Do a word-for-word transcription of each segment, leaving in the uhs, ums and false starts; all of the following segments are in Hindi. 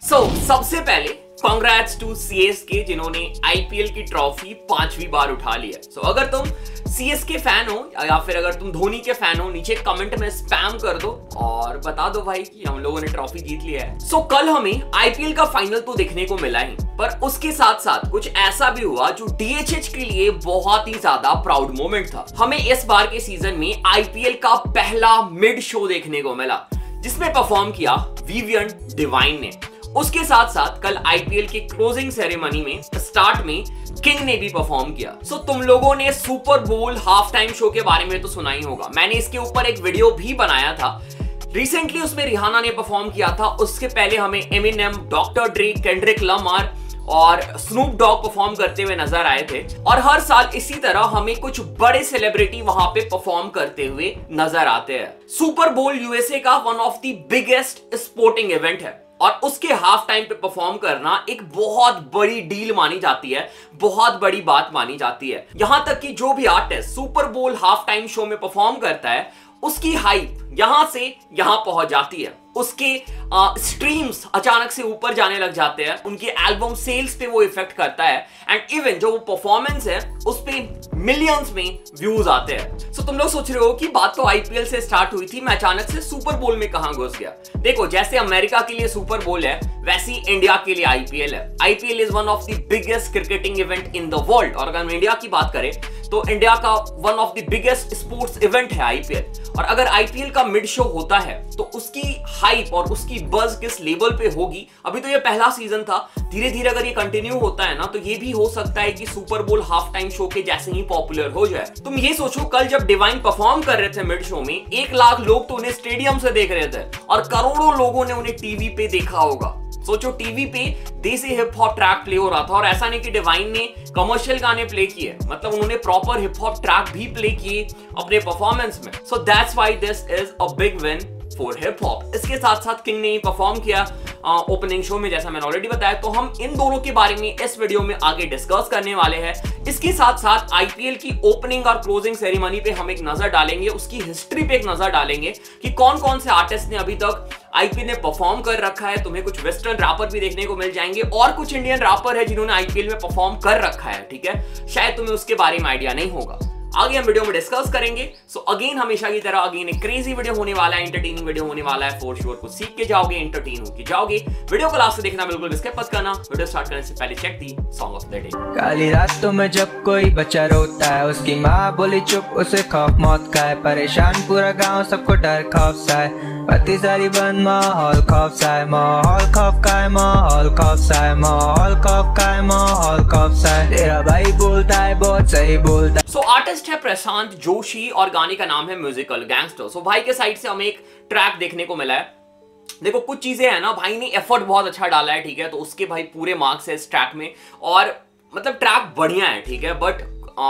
सो so, सबसे पहले कॉन्ग्रेट्स टू सीएसके जिन्होंने आईपीएल की ट्रॉफी पांचवी बार उठा ली है। सो so, अगर तुम सीएसके फैन हो या फिर अगर तुम धोनी के फैन हो, नीचे कमेंट में स्पैम कर दो और बता दो भाई कि हम लोगों ने ट्रॉफी जीत लिया है। सो so, कल हमें आईपीएल का फाइनल तो देखने को मिला ही, पर उसके साथ साथ कुछ ऐसा भी हुआ जो डीएचएच के लिए बहुत ही ज्यादा प्राउड मोमेंट था। हमें इस बार के सीजन में आईपीएल का पहला मिड शो देखने को मिला जिसमें परफॉर्म किया विवियन डिवाइन ने। उसके साथ साथ कल आईपीएल की क्लोजिंग सेरेमनी में स्टार्ट में किंग ने भी परफॉर्म किया। सो so, तुम लोगों ने super Bowl half time show के बारे में तो सुना ही होगा, मैंने इसके ऊपर एक वीडियो भी बनाया था रिसेंटली, उसमें रिहाना ने परफॉर्म किया था। उसके पहले हमें Eminem, doctor Dre, Kendrick Lamar और स्नूप डॉग परफॉर्म करते हुए नजर आए थे। और हर साल इसी तरह हमें कुछ बड़े सेलिब्रिटी वहां पे परफॉर्म करते हुए नजर आते हैं। सुपर बोल यूएसए का one of the biggest sporting event है और उसके हाफ टाइम पे परफॉर्म करना एक बहुत बड़ी डील मानी जाती है, बहुत बड़ी बात मानी जाती है। यहां तक कि जो भी artist Super Bowl half time show में परफॉर्म करता है उसकी हाइप यहां से यहां पहुंच जाती है, उसके स्ट्रीम्स अचानक से ऊपर जाने लग जाते हैं, उनके एल्बम सेल्स पे वो इफेक्ट करता है एंड इवन जो वो परफॉर्मेंस है उस पे मिलियंस में व्यूज आते हैं। सो so, तुम लोग सोच रहे हो कि बात तो आईपीएल से स्टार्ट हुई थी, मैं अचानक से सुपर बोल में कहां घुस गया। देखो, जैसे अमेरिका के लिए सुपर बोल है वैसे ही इंडिया के लिए आईपीएल है। IPL is one of the biggest cricketing event in the world और अगर हम इंडिया की बात करें तो इंडिया का one of the biggest sports event है आईपीएल। और अगर आईपीएल का मिड शो होता है तो उसकी हाइप और उसकी बज किस लेवल पे होगी। अभी तो ये पहला सीजन था, धीरे धीरे अगर ये कंटिन्यू होता है ना तो ये भी हो सकता है कि super Bowl half time show के जैसे ही पॉपुलर हो जाए। तुम ये सोचो, कल जब डिवाइन परफॉर्म कर रहे थे मिड शो में, एक लाख लोग तो उन्हें स्टेडियम से देख रहे थे और करोड़ों लोगों ने उन्हें टीवी पे देखा होगा। सोचो, टीवी पे देसी हिप हॉप ट्रैक प्ले हो रहा था और ऐसा नहीं कि डिवाइन ने कमर्शियल गाने प्ले किए, मतलब उन्होंने प्रॉपर हिप हॉप ट्रैक भी प्ले किए अपने परफॉर्मेंस में। So that's why this is a big win for hip hop. इसके साथ साथ किंग ने परफॉर्म किया ओपनिंग शो में, जैसा मैंने ऑलरेडी बताया। तो हम इन दोनों के बारे में इस वीडियो में आगे डिस्कस करने वाले हैं। इसके साथ साथ आईपीएल की ओपनिंग और क्लोजिंग सेरेमनी पे हम एक नजर डालेंगे, उसकी हिस्ट्री पे एक नजर डालेंगे कि कौन कौन से आर्टिस्ट ने अभी तक आईपीएल में परफॉर्म कर रखा है। तुम्हें कुछ वेस्टर्न रैपर भी देखने को मिल जाएंगे और कुछ इंडियन रैपर है जिन्होंने आईपीएल में परफॉर्म कर रखा है, ठीक है। शायद तुम्हें उसके बारे में आइडिया नहीं होगा, आगे हम वीडियो में डिस्कस करेंगे। सो so, अगेन हमेशा की तरह अगेन एक क्रेजी वीडियो होने वाला है, एंटरटेनिंग वीडियो होने वाला है। फॉर श्योर कुछ सीख के जाओगे, एंटरटेन होके जाओगे। वीडियो को लास्ट से देखना बिल्कुल भी स्किप मत करना। वीडियो स्टार्ट करने से पहले check the song of the day. काली रातों में जब कोई बच्चा रोता है, उसकी माँ बोली चुप, उसे खौफ मौत का है। परेशान पूरा गांव, सबको डर खौफ सा है। पति सारी बंद, माहौल खौफ सा है। माहौल खौफ का है, माहौल खौफ सा है। माहौल खौफ का है, माहौल खौफ सा है। तेरा भाई बोलता है, बहुत सही बोलता है। सो आर्टिस्ट है प्रशांत जोशी और गाने का नाम है म्यूजिकल गैंगस्टर। सो भाई के साइड से हमें एक ट्रैक देखने को मिला है। देखो, कुछ चीजें है ना, भाई ने एफर्ट बहुत अच्छा डाला है, ठीक है, तो उसके भाई पूरे मार्क्स है इस ट्रैक में और मतलब ट्रैक बढ़िया है, ठीक है। बट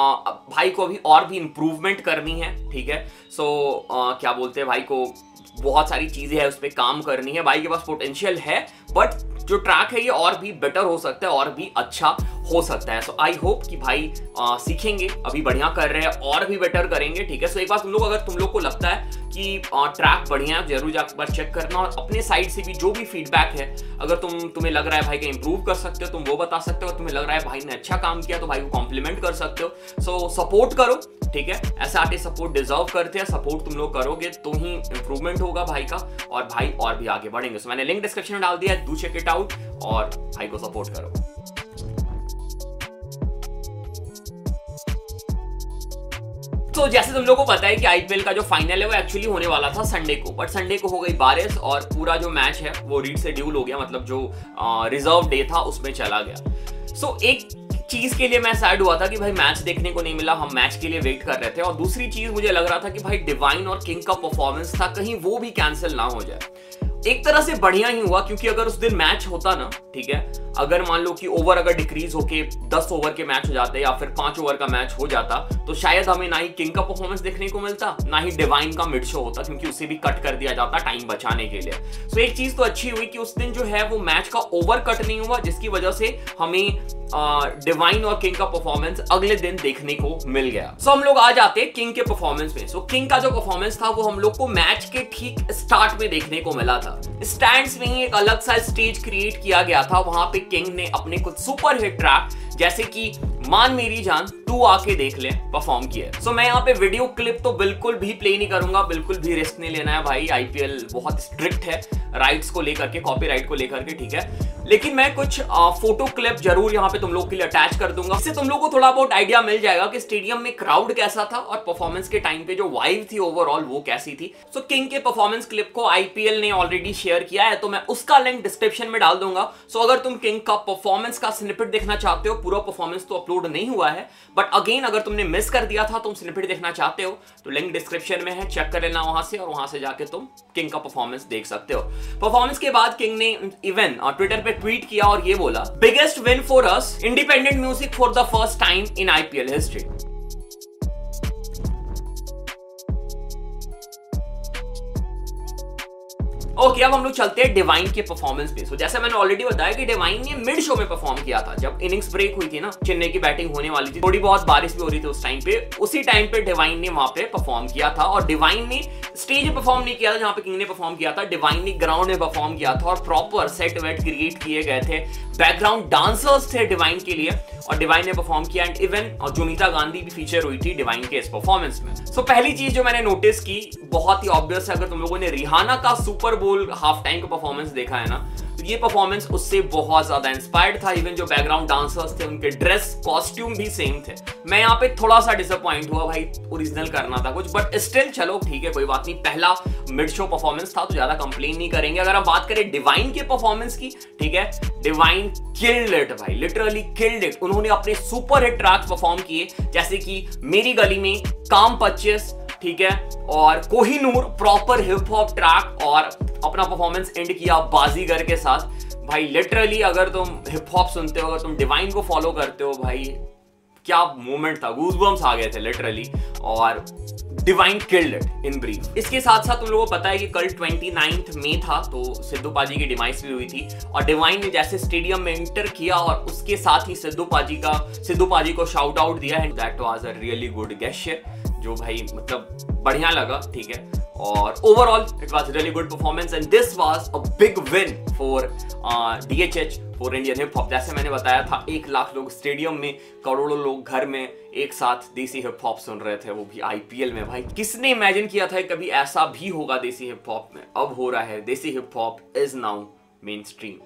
भाई को अभी और भी इंप्रूवमेंट करनी है, ठीक है। सो so, क्या बोलते हैं, भाई को बहुत सारी चीजें है उस पर काम करनी है। भाई के पास पोटेंशियल है बट जो ट्रैक है ये और भी बेटर हो सकता है और भी अच्छा हो सकता है। सो आई होप कि भाई आ, सीखेंगे, अभी बढ़िया कर रहे हैं और भी बेटर करेंगे, ठीक है। सो एक बार तुम लोग अगर तुम लोग को लगता है कि आ, ट्रैक बढ़िया है, जरूर जाकर बार चेक करना और अपने साइड से भी जो भी फीडबैक है, अगर तुम तुम्हें लग रहा है भाई का इंप्रूव कर सकते हो तुम वो बता सकते हो। तुम्हें लग रहा है भाई ने अच्छा काम किया तो भाई को कॉम्प्लीमेंट कर सकते हो। सो सपोर्ट करो, ठीक है। ऐसे आर्टिस्ट सपोर्ट डिजर्व करते हैं, सपोर्ट तुम लोग करोगे तो ही इंप्रूवमेंट होगा भाई का और भाई और भी आगे बढ़ेंगे। सो मैंने लिंक डिस्क्रिप्शन में डाल दिया है, डू चेक इट आउट और भाई को सपोर्ट करो। तो जैसे तुम लोगों को पता है कि आईपीएल का जो फाइनल है वो एक्चुअली होने वाला था संडे को, बट संडे को हो गई बारिश और पूरा जो मैच है वो रीशेड्यूल हो गया, मतलब जो रिजर्व डे था उसमें चला गया। सो एक चीज के लिए मैं सैड हुआ था कि भाई मैच देखने को नहीं मिला, हम मैच के लिए वेट कर रहे थे। और दूसरी चीज मुझे लग रहा था कि भाई डिवाइन और किंग का परफॉर्मेंस था, कहीं वो भी कैंसिल ना हो जाए। एक तरह से बढ़िया ही हुआ क्योंकि अगर उस दिन मैच होता ना, ठीक है, अगर मान लो कि ओवर अगर डिक्रीज होके दस ओवर के मैच हो जाते या फिर पांच ओवर का मैच हो जाता तो शायद हमें ना ही किंग का परफॉर्मेंस देखने को मिलता ना ही डिवाइन का मिड शो होता, क्योंकि उसे भी कट कर दिया जाता टाइम बचाने के लिए। सो एक चीज तो अच्छी हुई कि उस दिन जो है वो मैच का ओवर कट नहीं हुआ, जिसकी वजह से हमें डिवाइन और किंग का परफॉर्मेंस अगले दिन देखने को मिल गया। सो हम लोग आ जाते हैं किंग के परफॉर्मेंस में। सो किंग का जो परफॉर्मेंस था वो हम लोग को मैच के ठीक स्टार्ट में देखने को मिला था। था। स्टैंड्स में ही एक अलग सा स्टेज क्रिएट किया गया था, वहां पे किंग ने अपने कुछ सुपर हिट ट्रैक जैसे कि मान मेरी जान, तू आके देख ले परफॉर्म किया। सो so, मैं यहाँ पे वीडियो क्लिप तो बिल्कुल भी प्ले नहीं करूंगा, बिल्कुल भी रिस्क नहीं लेना है भाई। आईपीएल बहुत स्ट्रिक्ट है राइट्स को लेकर के, कॉपीराइट को लेकर के, ठीक है। लेकिन मैं कुछ आ, फोटो क्लिप जरूर यहाँ पे तुम लोग के लिए अटैच कर दूंगा, इससे तुम लोग को थोड़ा बहुत आइडिया मिल जाएगा कि स्टेडियम में क्राउड कैसा था और परफॉर्मेंस के टाइम पे जो वाइब थी ओवरऑल वो कैसी थी। सो so, किंग के परफॉर्मेंस क्लिप को आईपीएल ने ऑलरेडी शेयर किया है, तो मैं उसका लिंक डिस्क्रिप्शन में डाल दूंगा। सो so, अगर तुम किंग का परफॉर्मेंस का स्निपेट देखना चाहते हो, पूरा परफॉर्मेंस तो अपलोड नहीं हुआ है, बट अगेन अगर तुमने मिस कर दिया था, तुम स्निपेट देखना चाहते हो तो लिंक डिस्क्रिप्शन में है, चेक कर लेना वहां से, और वहां से जाके तुम किंग का परफॉर्मेंस देख सकते हो। परफॉर्मेंस के बाद किंग ने इवन ट्विटर पे ट्वीट किया और ये बोला, biggest win for us, independent music for the first time in IPL history. Okay okay, अब हम लोग चलते हैं डिवाइन के परफॉर्मेंस पे। so, जैसे मैंने ऑलरेडी बताया कि डिवाइन ने मिड शो में परफॉर्म किया था, जब इनिंग्स ब्रेक हुई थी ना, चेन्नई की बैटिंग होने वाली थी, थोड़ी बहुत बारिश भी हो रही थी उस टाइम पे, उसी टाइम पे डिवाइन ने वहां पे परफॉर्म किया था। और डिवाइन ने स्टेज पे परफॉर्म नहीं किया था जहां पे किंग ने परफॉर्म किया था, डिवाइन ने ग्राउंड में परफॉर्म किया था और प्रॉपर सेट वेट क्रिएट किए गए थे, बैकग्राउंड डांसर्स थे डिवाइन के लिए, और डिवाइन ने परफॉर्म किया। एंड इवन और जोनीता गांधी भी फीचर हुई थी डिवाइन के इस परफॉर्मेंस में। सो so, पहली चीज जो मैंने नोटिस की, बहुत ही ऑब्वियस है, अगर तुम लोगों ने रिहाना का सुपर बोल हाफ टाइम का परफॉर्मेंस देखा है ना, तो ये परफॉर्मेंस उससे बहुत ज्यादा इंस्पायर्ड था। इवन जो बैकग्राउंड डांसर्स थे उनके ड्रेस कॉस्ट्यूम भी सेम थे। मैं यहाँ पे थोड़ा सा डिसअपॉइंट हुआ भाई, ओरिजिनल करना था कुछ, बट स्टिल चलो ठीक है, कोई बात नहीं, पहला मिड शो परफॉर्मेंस था तो ज्यादा कंप्लेन नहीं करेंगे। अगर हम बात करें डिवाइन के परफॉर्मेंस की, ठीक है, डिवाइन किल्ड इट भाई, लिटरली किल्ड इट। उन्होंने अपने सुपर हिट ट्रैक्स परफॉर्म किए, जैसे कि मेरी गली में, काम पच्चीस, ठीक है, और Kohinoor, proper hip hop track, और अपना परफॉर्मेंस एंड किया बाजीगर के साथ। भाई लिटरली अगर तुम हिप हॉप सुनते हो, अगर तुम डिवाइन को फॉलो करते हो, भाई क्या मोमेंट था, गूज़बम्स आ गए थे लिटरली। और Divine killed it in brief. इसके साथ साथ तुम लोगों को पता है कि कल उनतीस मई था, तो सिद्धू पाजी की डिमाइस भी हुई थी, और डिवाइन ने जैसे स्टेडियम में एंटर किया और उसके साथ ही सिद्धू पाजी का सिद्धू पाजी को शाउट आउट दिया है। That was a really good gesture, जो भाई मतलब बढ़िया लगा, ठीक है। और overall it was really good performance and this was a big win for DHH, for Indian hip hop. जैसे मैंने बताया था, एक लाख लोग स्टेडियम में, करोड़ों लोग घर में एक साथ देसी हिप हॉप सुन रहे थे, वो भी आईपीएल में। भाई किसने इमेजिन किया था कभी ऐसा भी होगा देसी हिप हॉप में? अब हो रहा है। Desi hip hop is now mainstream.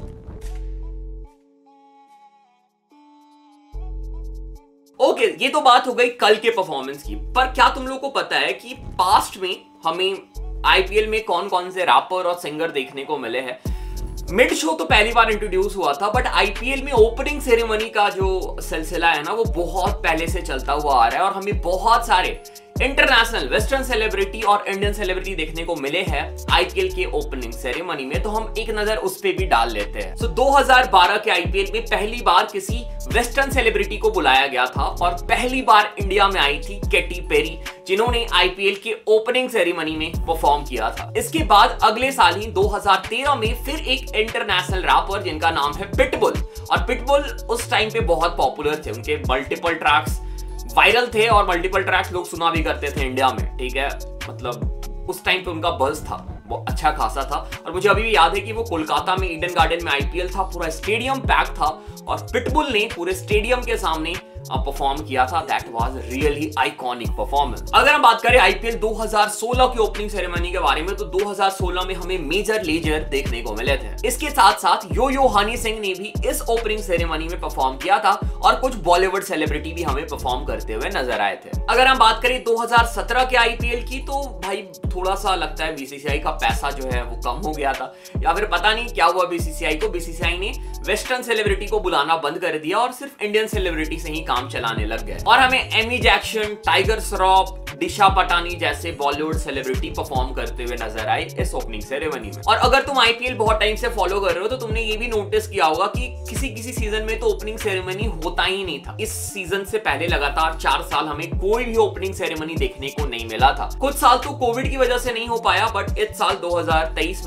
Okay okay, ये तो बात हो गई कल के परफॉर्मेंस की, पर क्या तुम लोगों को पता है कि पास्ट में हमें आईपीएल में कौन कौन से रैपर और सिंगर देखने को मिले हैं? मिड शो तो पहली बार इंट्रोड्यूस हुआ था, बट आईपीएल में ओपनिंग सेरेमनी का जो सिलसिला है ना, वो बहुत पहले से चलता हुआ आ रहा है, और हमें बहुत सारे इंटरनेशनल, वेस्टर्न सेलिब्रिटी और इंडियन सेलिब्रिटी देखने को मिले हैं आईपीएल के ओपनिंग सेरेमनी में। तो हम एक नजर उस पे भी डाल लेते हैं। सो दो हज़ार बारह के आईपीएल में पहली बार किसी वेस्टर्न सेलिब्रिटी को बुलाया गया था, और पहली बार इंडिया में आई थी कैटी पेरी, जिन्होंने आईपीएल के ओपनिंग सेरेमनी में परफॉर्म किया था। इसके बाद अगले साल ही दो हज़ार तेरह में फिर एक इंटरनेशनल रैपर जिनका नाम है पिटबुल, और पिटबुल उस टाइम पे बहुत पॉपुलर थे, उनके मल्टीपल ट्रैक्स वायरल थे और मल्टीपल ट्रैक्स लोग सुना भी करते थे इंडिया में, ठीक है। मतलब उस टाइम पे उनका बज़ था, वो अच्छा खासा था। और मुझे अभी भी याद है कि वो कोलकाता में ईडन गार्डन में आईपीएल था, पूरा स्टेडियम पैक था, और पिटबुल ने पूरे स्टेडियम के सामने परफॉर्म किया था। That was really iconic performance. अगर हम बात करें आईपीएल दो हज़ार सोलह की ओपनिंग सेरेमनी के बारे में, तो दो हज़ार सोलह में हमें मेजर लेजर देखने को मिले थे। इसके साथ साथ यो यो हनी सिंह ने भी इस ओपनिंग सेरेमनी में परफॉर्म किया था, और कुछ बॉलीवुड सेलिब्रिटी भी हमें परफॉर्म करते हुए नजर आए थे। अगर हम बात करें दो हज़ार सत्रह के आईपीएल की, तो भाई थोड़ा सा लगता है बीसीसीआई का पैसा जो है वो कम हो गया था, या फिर पता नहीं क्या हुआ बीसीसीआई को। बीसीसीआई ने वेस्टर्न सेलिब्रिटी को बुलाना बंद कर दिया और सिर्फ इंडियन सेलिब्रिटी से ही काम चलाने लग गए, और हमें एमी जैक्सन, टाइगर श्रॉफ, दिशा पटानी जैसे बॉलीवुड सेलिब्रिटी परफॉर्म करते हुए नजर आए इस ओपनिंग सेरेमनी में। और अगर तुम आईपीएल बहुत टाइम से फॉलो कर रहे हो, तो तुमने ये भी नोटिस किया होगा कि किसी किसी सीजन में तो ओपनिंग सेरेमनी होता ही नहीं था। इस सीजन से पहले लगातार चार साल हमें कोई भी ओपनिंग सेरेमनी देखने को नहीं मिला था। कुछ साल तो कोविड की वजह से नहीं हो पाया, बट इस साल दो हज़ार तेईस में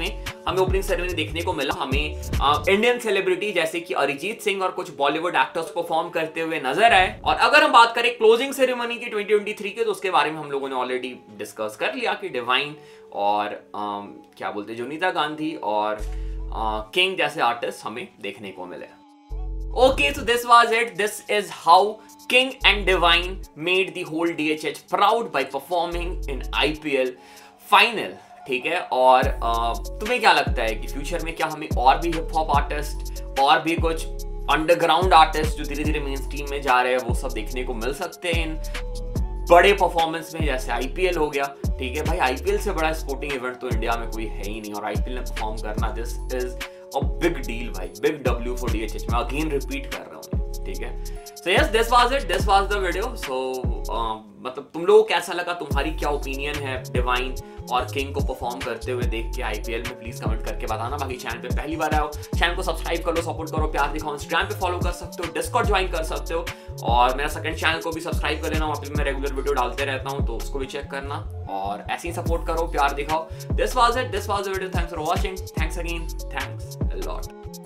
हमें ओपनिंग सेरेमनी देखने को मिला। हमें इंडियन सेलिब्रिटी जैसे कि अरिजीत सिंह और कुछ बॉलीवुड एक्टर्स परफॉर्म करते हुए नजर आए। और अगर हम बात करें क्लोजिंग सेरेमनी की ट्वेंटी ट्वेंटी थ्री के, तो उसके बारे में हम लोगों ने ऑलरेडी डिस्कस कर लिया कि डिवाइन और um, क्या बोलते हैं जोनीता गांधी और किंग uh, जैसे आर्टिस्ट हमें देखने को मिले। Okay, so this was it. This is how King and Divine made the whole D H H proud by performing in I P L final. ठीक है, और uh, तुम्हें क्या लगता है कि फ्यूचर में क्या हमें और भी हिप हॉप आर्टिस्ट और भी कुछ अंडरग्राउंड आर्टिस्ट जो धीरे धीरे मेन स्ट्रीम में जा रहे हैं वो सब देखने को मिल सकते हैं इन बड़े परफॉर्मेंस में, जैसे I P L हो गया? ठीक है भाई, I P L से बड़ा स्पोर्टिंग इवेंट तो इंडिया में कोई है ही नहीं, और I P L में परफॉर्म करना this is a big deal भाई, big W for D H H। मैं अगेन रिपीट कर रहा हूँ, ठीक है। So yes, this was it, this was the video. सो मतलब तुम लोगों को कैसा लगा, तुम्हारी क्या ओपिनियन है डिवाइन और किंग को परफॉर्म करते हुए देख के I P L में, प्लीज कमेंट करके बताना। बाकी चैनल पे पहली बार आओ, चैनल को सब्सक्राइब करो, सपोर्ट करो, प्यार दिखाओ। इंस्टाग्राम पे फॉलो कर सकते हो, डिस्कॉर्ड ज्वाइन कर सकते हो, और मेरा सेकंड चैनल को भी सब्सक्राइब कर लेना, वहाँ पे मैं रेगुलर वीडियो डालते रहता हूँ, तो उसको भी चेक करना और ऐसे ही सपोर्ट करो, प्यार दिखाओ। This was it, this was the video. Thanks for watching, thanks again, thanks a lot.